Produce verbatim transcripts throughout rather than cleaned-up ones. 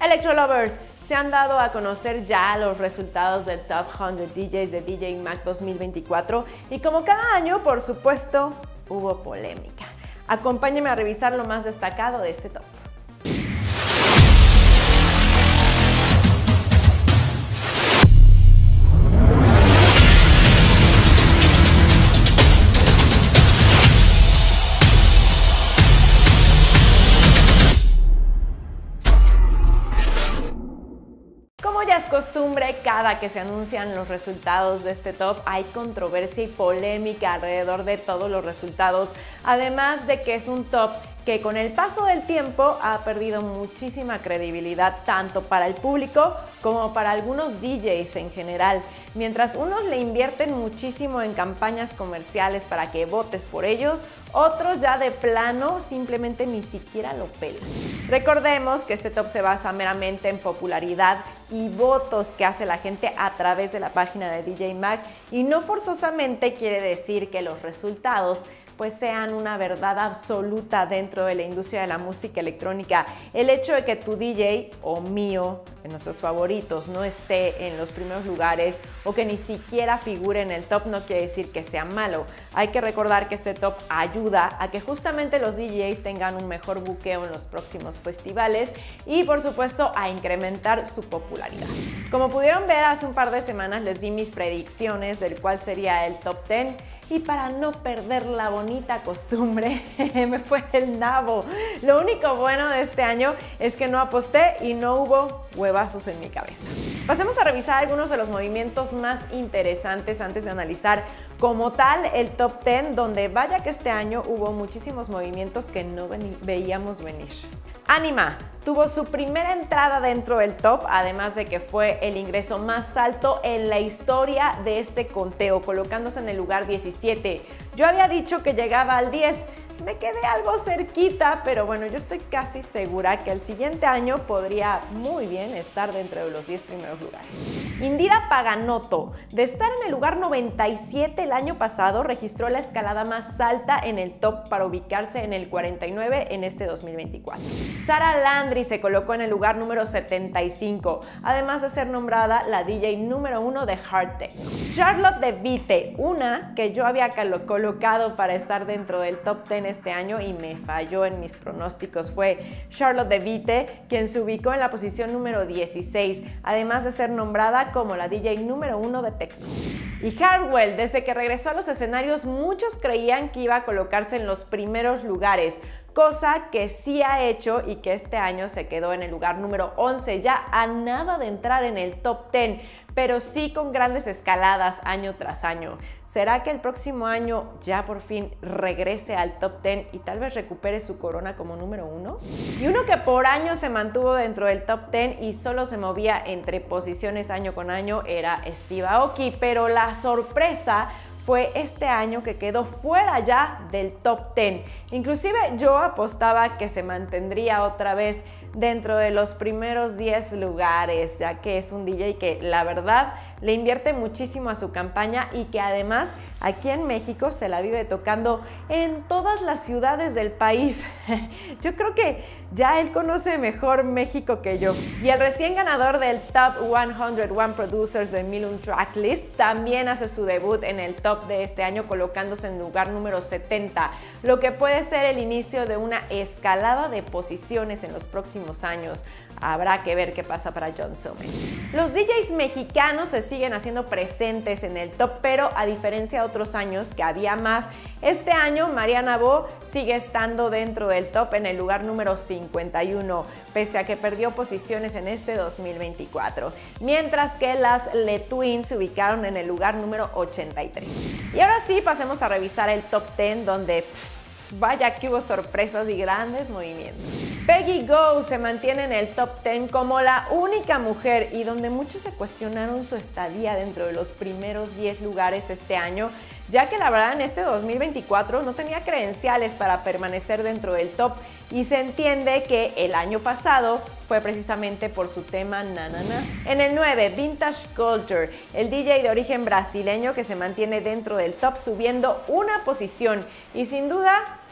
Electro Lovers, se han dado a conocer ya los resultados del Top cien D Js de D J Mag dos mil veinticuatro y como cada año, por supuesto, hubo polémica. Acompáñenme a revisar lo más destacado de este top. Como ya es costumbre, cada que se anuncian los resultados de este top hay controversia y polémica alrededor de todos los resultados, además de que es un top que con el paso del tiempo ha perdido muchísima credibilidad tanto para el público como para algunos D Js en general. Mientras unos le invierten muchísimo en campañas comerciales para que votes por ellos, otros ya de plano simplemente ni siquiera lo pelan. Recordemos que este top se basa meramente en popularidad y votos que hace la gente a través de la página de D J Mag y no forzosamente quiere decir que los resultados pues sean una verdad absoluta dentro de la industria de la música electrónica. El hecho de que tu D J o mío, de nuestros favoritos, no esté en los primeros lugares o que ni siquiera figure en el top no quiere decir que sea malo. Hay que recordar que este top ayuda a que justamente los D Js tengan un mejor buqueo en los próximos festivales y por supuesto a incrementar su popularidad. Como pudieron ver, hace un par de semanas les di mis predicciones del cual sería el top diez y para no perder la bonita costumbre me fue el nabo. Lo único bueno de este año es que no aposté y no hubo huevazos en mi cabeza. Pasemos a revisar algunos de los movimientos más interesantes antes de analizar como tal el top diez, donde vaya que este año hubo muchísimos movimientos que no veíamos venir. Anima tuvo su primera entrada dentro del top, además de que fue el ingreso más alto en la historia de este conteo, colocándose en el lugar diecisiete. Yo había dicho que llegaba al diez, me quedé algo cerquita, pero bueno, yo estoy casi segura que el siguiente año podría muy bien estar dentro de los diez primeros lugares. Indira Paganotto, de estar en el lugar noventa y siete el año pasado, registró la escalada más alta en el top para ubicarse en el cuarenta y nueve en este dos mil veinticuatro. Sara Landry se colocó en el lugar número setenta y cinco, además de ser nombrada la D J número uno de Hard Techno. Charlotte de Vite, una que yo había colocado para estar dentro del top diez este año y me falló en mis pronósticos, fue Charlotte de Vite, quien se ubicó en la posición número dieciséis, además de ser nombrada como la D J número uno de Techno. Y Hardwell, desde que regresó a los escenarios, muchos creían que iba a colocarse en los primeros lugares, cosa que sí ha hecho y que este año se quedó en el lugar número once, ya a nada de entrar en el top diez, pero sí con grandes escaladas año tras año. ¿Será que el próximo año ya por fin regrese al top diez y tal vez recupere su corona como número uno? Y uno que por años se mantuvo dentro del top diez y solo se movía entre posiciones año con año era Steve Aoki, pero la sorpresa fue este año que quedó fuera ya del top diez. Inclusive yo apostaba que se mantendría otra vez dentro de los primeros diez lugares, ya que es un D J que la verdad le invierte muchísimo a su campaña y que además aquí en México se la vive tocando en todas las ciudades del país. Yo creo que ya él conoce mejor México que yo. Y el recién ganador del Top ciento uno Producers de Millum Tracklist también hace su debut en el top de este año, colocándose en lugar número setenta, lo que puede ser el inicio de una escalada de posiciones en los próximos años. Habrá que ver qué pasa para John Summers. Los D Js mexicanos se siguen haciendo presentes en el top, pero a diferencia de otros años que había más, este año Mariana Bo sigue estando dentro del top en el lugar número cincuenta y uno, pese a que perdió posiciones en este dos mil veinticuatro, mientras que las Le Twins se ubicaron en el lugar número ochenta y tres. Y ahora sí, pasemos a revisar el top diez, donde pff, vaya que hubo sorpresas y grandes movimientos. Peggy Gou se mantiene en el top diez como la única mujer y donde muchos se cuestionaron su estadía dentro de los primeros diez lugares este año, ya que la verdad en este dos mil veinticuatro no tenía credenciales para permanecer dentro del top y se entiende que el año pasado fue precisamente por su tema Na Na Na. En el nueve, Vintage Culture, el D J de origen brasileño que se mantiene dentro del top subiendo una posición y sin duda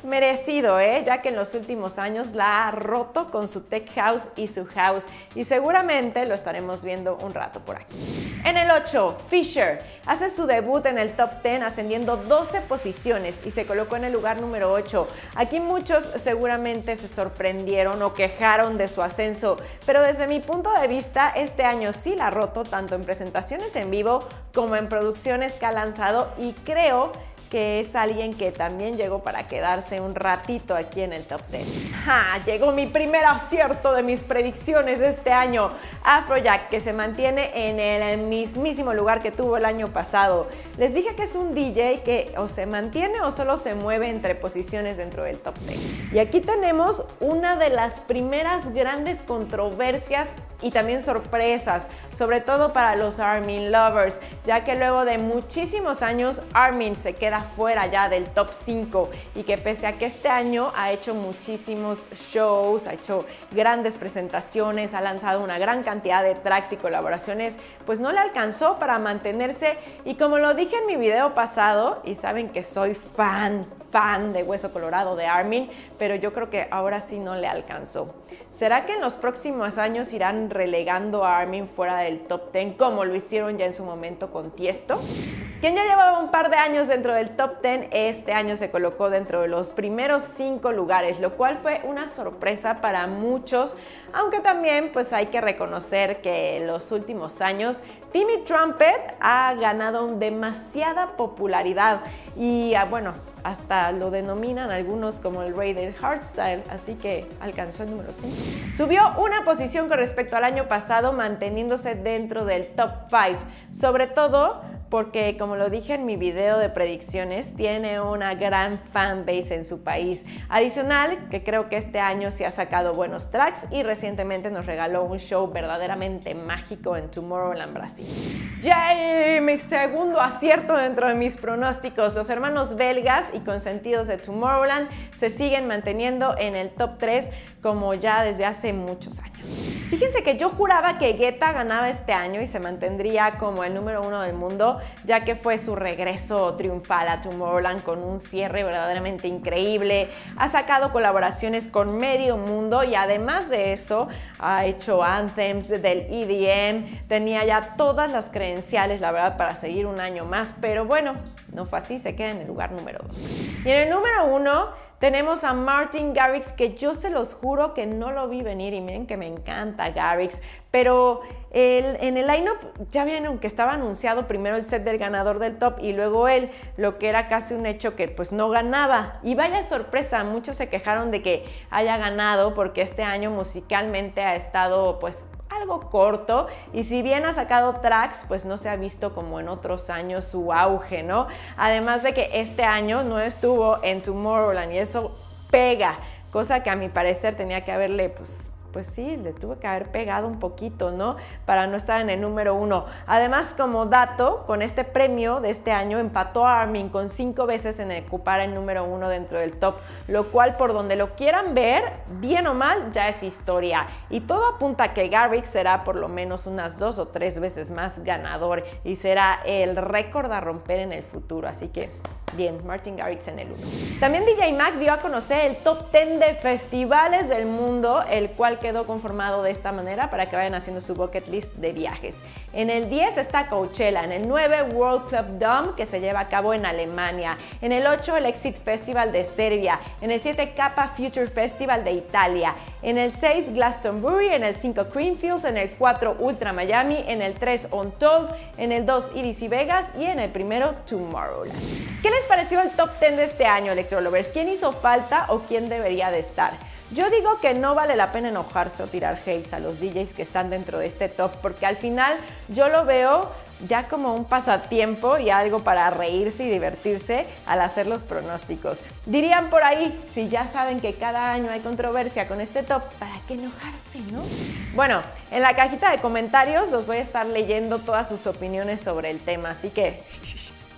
merecido, ¿eh? Ya que en los últimos años la ha roto con su tech house y su house, y seguramente lo estaremos viendo un rato por aquí. En el ocho, Fisher hace su debut en el top diez ascendiendo doce posiciones y se colocó en el lugar número ocho. Aquí muchos seguramente se sorprendieron o quejaron de su ascenso, pero desde mi punto de vista este año sí la ha roto tanto en presentaciones en vivo como en producciones que ha lanzado, y creo que es alguien que también llegó para quedarse un ratito aquí en el top diez. ¡Ja! Llegó mi primer acierto de mis predicciones de este año. Afrojack, que se mantiene en el mismísimo lugar que tuvo el año pasado. Les dije que es un D J que o se mantiene o solo se mueve entre posiciones dentro del top diez. Y aquí tenemos una de las primeras grandes controversias y también sorpresas, sobre todo para los Armin lovers, ya que luego de muchísimos años Armin se queda fuera ya del top cinco, y que pese a que este año ha hecho muchísimos shows, ha hecho grandes presentaciones, ha lanzado una gran cantidad de tracks y colaboraciones, pues no le alcanzó para mantenerse. Y como lo dije en mi video pasado, y saben que soy fan, fan de Hueso Colorado de Armin, pero yo creo que ahora sí no le alcanzó. ¿Será que en los próximos años irán relegando a Armin fuera del top diez como lo hicieron ya en su momento con Tiesto? Quien ya llevaba un par de años dentro del top diez, este año se colocó dentro de los primeros cinco lugares, lo cual fue una sorpresa para muchos, aunque también pues hay que reconocer que en los últimos años Timmy Trumpet ha ganado demasiada popularidad y bueno, hasta lo denominan algunos como el rey del hardstyle, así que alcanzó el número cinco. Subió una posición con respecto al año pasado, manteniéndose dentro del top cinco, sobre todo porque, como lo dije en mi video de predicciones, tiene una gran fanbase en su país. Adicional, que creo que este año sí ha sacado buenos tracks y recientemente nos regaló un show verdaderamente mágico en Tomorrowland, Brasil. ¡Yay! Mi segundo acierto dentro de mis pronósticos. Los hermanos belgas y consentidos de Tomorrowland se siguen manteniendo en el top tres como ya desde hace muchos años. Fíjense que yo juraba que Guetta ganaba este año y se mantendría como el número uno del mundo, ya que fue su regreso triunfal a Tomorrowland con un cierre verdaderamente increíble. Ha sacado colaboraciones con medio mundo y además de eso ha hecho anthems del E D M. Tenía ya todas las credenciales, la verdad, para seguir un año más, pero bueno, no fue así, se queda en el lugar número dos. Y en el número uno tenemos a Martin Garrix, que yo se los juro que no lo vi venir, y miren que me encanta Garrix, pero el, en el line-up ya vieron que estaba anunciado primero el set del ganador del top y luego él, lo que era casi un hecho que pues no ganaba. Y vaya sorpresa, muchos se quejaron de que haya ganado porque este año musicalmente ha estado pues algo corto, y si bien ha sacado tracks, pues no se ha visto como en otros años su auge, ¿no? Además de que este año no estuvo en Tomorrowland y eso pega, cosa que a mi parecer tenía que haberle pues pues sí, le tuve que haber pegado un poquito, ¿no? Para no estar en el número uno. Además, como dato, con este premio de este año empató a Armin con cinco veces en ocupar el número uno dentro del top, lo cual, por donde lo quieran ver, bien o mal, ya es historia. Y todo apunta a que Garrix será por lo menos unas dos o tres veces más ganador y será el récord a romper en el futuro. Así que bien, Martin Garrix en el uno. También D J Mag dio a conocer el top diez de festivales del mundo, el cual quedó conformado de esta manera para que vayan haciendo su bucket list de viajes. En el diez está Coachella, en el nueve World Club Dome, que se lleva a cabo en Alemania, en el ocho el Exit Festival de Serbia, en el siete Kappa Future Festival de Italia, en el seis Glastonbury, en el cinco Creamfields, en el cuatro Ultra Miami, en el tres Untold, en el dos E D C Vegas y en el primero Tomorrowland. ¿Qué les pareció el top diez de este año, Electrolovers? ¿Quién hizo falta o quién debería de estar? Yo digo que no vale la pena enojarse o tirar hates a los D Js que están dentro de este top, porque al final yo lo veo ya como un pasatiempo y algo para reírse y divertirse al hacer los pronósticos. Dirían por ahí, si ya saben que cada año hay controversia con este top, ¿para qué enojarse, no? Bueno, en la cajita de comentarios os voy a estar leyendo todas sus opiniones sobre el tema, así que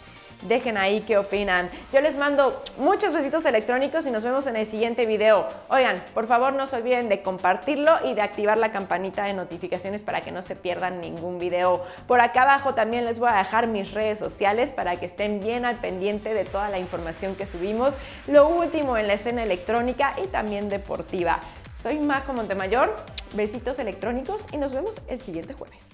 Dejen ahí qué opinan. Yo les mando muchos besitos electrónicos y nos vemos en el siguiente video. Oigan, por favor no se olviden de compartirlo y de activar la campanita de notificaciones para que no se pierdan ningún video. Por acá abajo también les voy a dejar mis redes sociales para que estén bien al pendiente de toda la información que subimos, lo último en la escena electrónica y también deportiva. Soy Majo Montemayor, besitos electrónicos y nos vemos el siguiente jueves.